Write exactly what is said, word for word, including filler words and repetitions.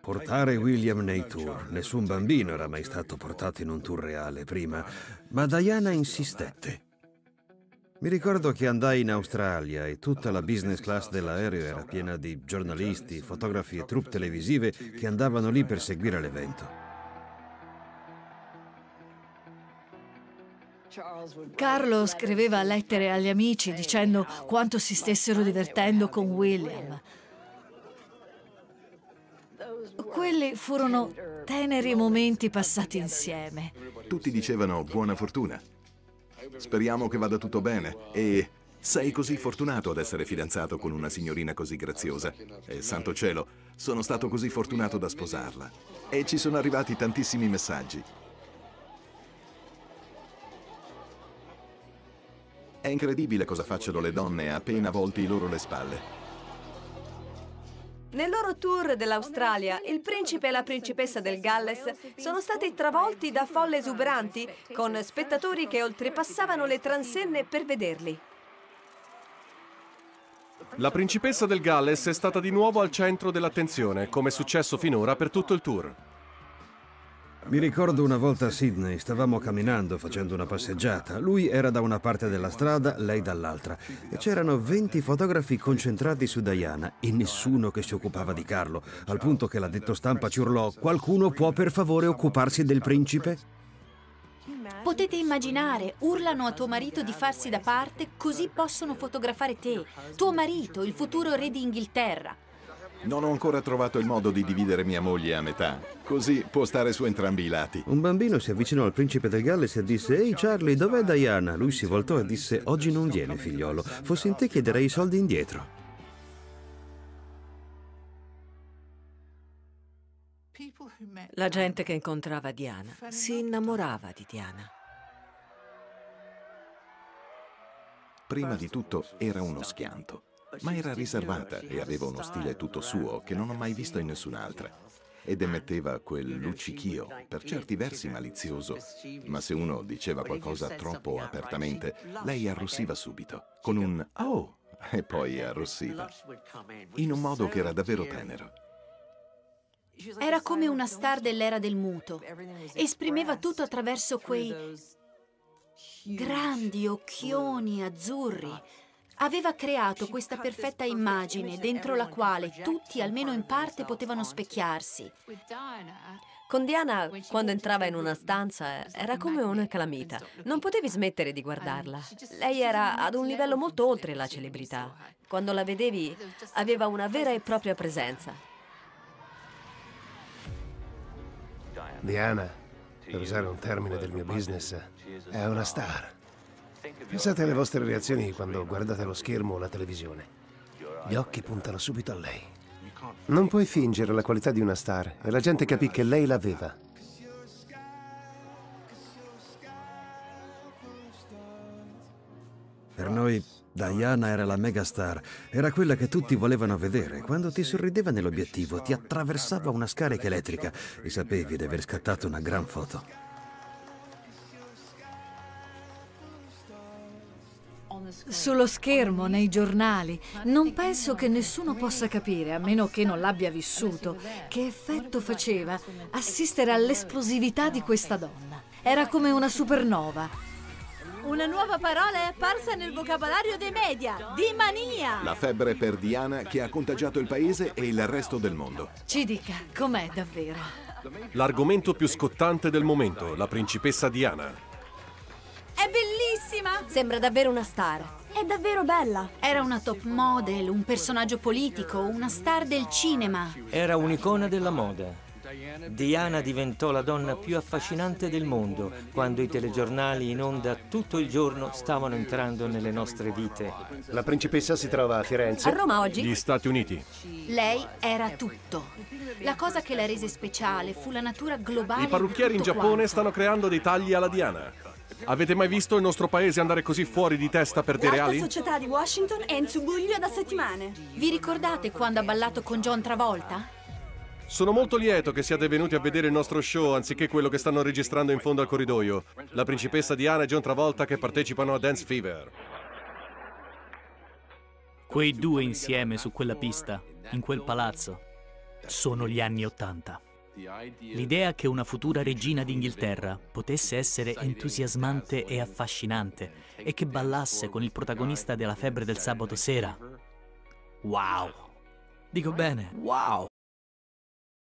Portare William nei tour. Nessun bambino era mai stato portato in un tour reale prima, ma Diana insistette. Mi ricordo che andai in Australia e tutta la business class dell'aereo era piena di giornalisti, fotografi e troupe televisive che andavano lì per seguire l'evento. Carlo scriveva lettere agli amici dicendo quanto si stessero divertendo con William. Quelli furono teneri momenti passati insieme. Tutti dicevano buona fortuna. Speriamo che vada tutto bene e sei così fortunato ad essere fidanzato con una signorina così graziosa. E santo cielo, sono stato così fortunato da sposarla. E ci sono arrivati tantissimi messaggi. È incredibile cosa facciano le donne appena volti loro le spalle. Nel loro tour dell'Australia, il principe e la principessa del Galles sono stati travolti da folle esuberanti, con spettatori che oltrepassavano le transenne per vederli. La principessa del Galles è stata di nuovo al centro dell'attenzione, come è successo finora per tutto il tour. Mi ricordo una volta a Sydney, stavamo camminando facendo una passeggiata. Lui era da una parte della strada, lei dall'altra. E c'erano venti fotografi concentrati su Diana e nessuno che si occupava di Carlo, al punto che l'addetto stampa ci urlò: qualcuno può per favore occuparsi del principe? Potete immaginare, urlano a tuo marito di farsi da parte così possono fotografare te, tuo marito, il futuro re d'Inghilterra. Non ho ancora trovato il modo di dividere mia moglie a metà, così può stare su entrambi i lati. Un bambino si avvicinò al principe del Galles e disse: ehi Charlie, dov'è Diana? Lui si voltò e disse: oggi non viene, figliolo. Fossi in te chiederei i soldi indietro. La gente che incontrava Diana si innamorava di Diana. Prima di tutto era uno schianto. Ma era riservata e aveva uno stile tutto suo che non ho mai visto in nessun'altra. Ed emetteva quel luccichio, per certi versi malizioso, ma se uno diceva qualcosa troppo apertamente, lei arrossiva subito, con un «oh!» e poi arrossiva, in un modo che era davvero tenero. Era come una star dell'era del muto. Esprimeva tutto attraverso quei grandi occhioni azzurri. Aveva creato questa perfetta immagine dentro la quale tutti, almeno in parte, potevano specchiarsi. Con Diana, quando entrava in una stanza, era come una calamita. Non potevi smettere di guardarla. Lei era ad un livello molto oltre la celebrità. Quando la vedevi, aveva una vera e propria presenza. Diana, per usare un termine del mio business, è una star. Pensate alle vostre reazioni quando guardate lo schermo o la televisione. Gli occhi puntano subito a lei. Non puoi fingere la qualità di una star e la gente capì che lei l'aveva. Per noi Diana era la megastar, era quella che tutti volevano vedere. Quando ti sorrideva nell'obiettivo ti attraversava una scarica elettrica e sapevi di aver scattato una gran foto. Sullo schermo, nei giornali, non penso che nessuno possa capire, a meno che non l'abbia vissuto, che effetto faceva assistere all'esplosività di questa donna. Era come una supernova. Una nuova parola è apparsa nel vocabolario dei media: dimania! La febbre per Diana che ha contagiato il paese e il resto del mondo. Ci dica, com'è davvero? L'argomento più scottante del momento, la principessa Diana. È bellissima! Sembra davvero una star. È davvero bella. Era una top model, un personaggio politico, una star del cinema. Era un'icona della moda. Diana diventò la donna più affascinante del mondo quando i telegiornali in onda tutto il giorno stavano entrando nelle nostre vite. La principessa si trova a Firenze. A Roma oggi? Gli Stati Uniti. Lei era tutto. La cosa che la rese speciale fu la natura globale. I parrucchieri in Giappone quanto. stanno creando dei tagli alla Diana. Avete mai visto il nostro paese andare così fuori di testa per dei reali? La società di Washington è in subbuglio da settimane. Vi ricordate quando ha ballato con John Travolta? Sono molto lieto che siate venuti a vedere il nostro show anziché quello che stanno registrando in fondo al corridoio. La principessa Diana e John Travolta che partecipano a Dance Fever. Quei due insieme su quella pista, in quel palazzo. sono gli anni Ottanta. L'idea che una futura regina d'Inghilterra potesse essere entusiasmante e affascinante e che ballasse con il protagonista della Febbre del sabato sera. Wow! Dico bene, wow!